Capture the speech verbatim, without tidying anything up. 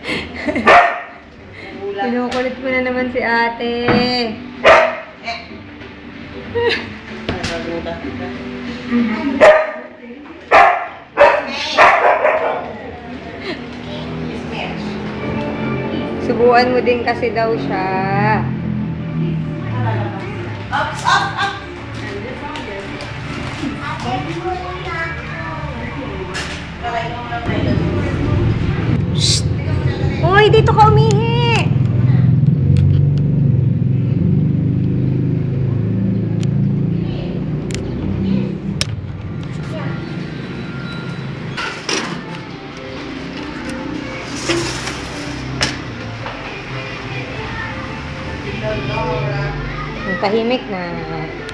Kinukulit mo na naman si ate. Subuan mo din kasi daw siya. Up, up, up! Shhh! Uy, dito ka umihi! Tahimik na.